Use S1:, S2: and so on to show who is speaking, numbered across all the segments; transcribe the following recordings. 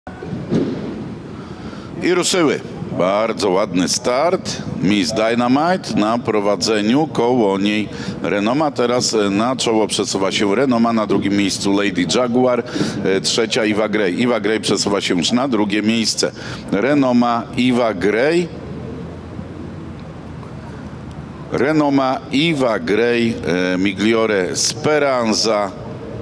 S1: I ruszyły. Bardzo ładny start. Miss Dynamite na prowadzeniu, koło niej Renoma. Teraz na czoło przesuwa się Renoma, na drugim miejscu Lady Jaguar, trzecia Eva Grey. Eva Grey przesuwa się już na drugie miejsce. Renoma, Eva Grey. Renoma, Eva Grey, Migliore Speranza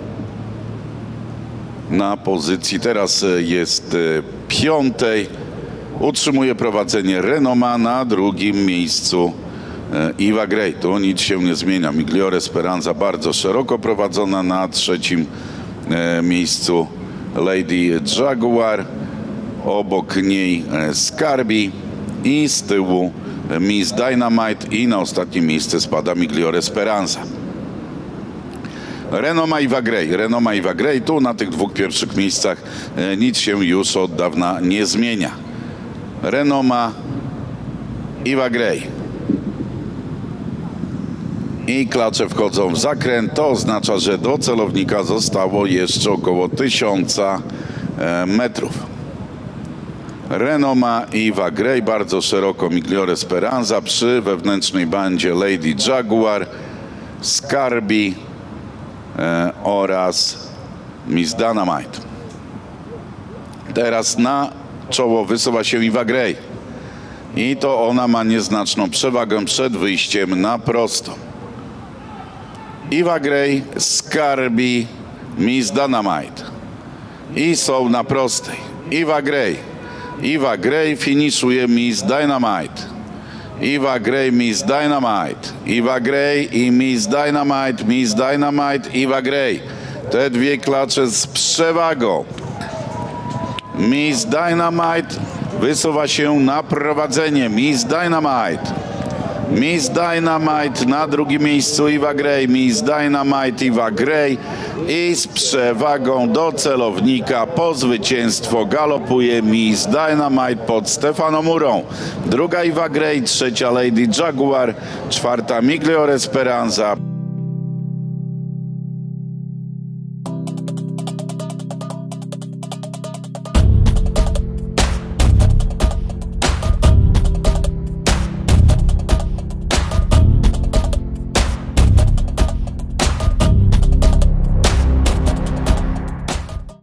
S1: na pozycji teraz jest piątej. Utrzymuje prowadzenie Renoma, na drugim miejscu Eva Grey. Tu nic się nie zmienia. Migliore Speranza bardzo szeroko prowadzona, na trzecim miejscu Lady Jaguar. Obok niej Scarby i z tyłu Miss Dynamite i na ostatnie miejsce spada Migliore Speranza. Renoma, Eva Grey. Renoma, Eva Grey. Tu na tych dwóch pierwszych miejscach nic się już od dawna nie zmienia. Renoma, Eva Grey. I klacze wchodzą w zakręt. To oznacza, że do celownika zostało jeszcze około 1000 metrów. Renoma, Eva Grey, bardzo szeroko Migliore Speranza, przy wewnętrznej bandzie Lady Jaguar, Scarby oraz Miss Dynamite. Teraz na czoło wysuwa się Eva Grey. I to ona ma nieznaczną przewagę przed wyjściem na prosto. Eva Grey, Scarby, Miss Dynamite. I są na prostej. Eva Grey. Eva Grey finiszuje Miss Dynamite. Eva Grey, Miss Dynamite. Eva Grey i Miss Dynamite. Miss Dynamite, Eva Grey. Te dwie klacze z przewagą. Miss Dynamite wysuwa się na prowadzenie. Miss Dynamite. Miss Dynamite na drugim miejscu Eva Grey. Miss Dynamite, Eva Grey. I z przewagą do celownika po zwycięstwo galopuje Miss Dynamite pod Stefanomurą. Druga Eva Grey, trzecia Lady Jaguar, czwarta Migliore Speranza.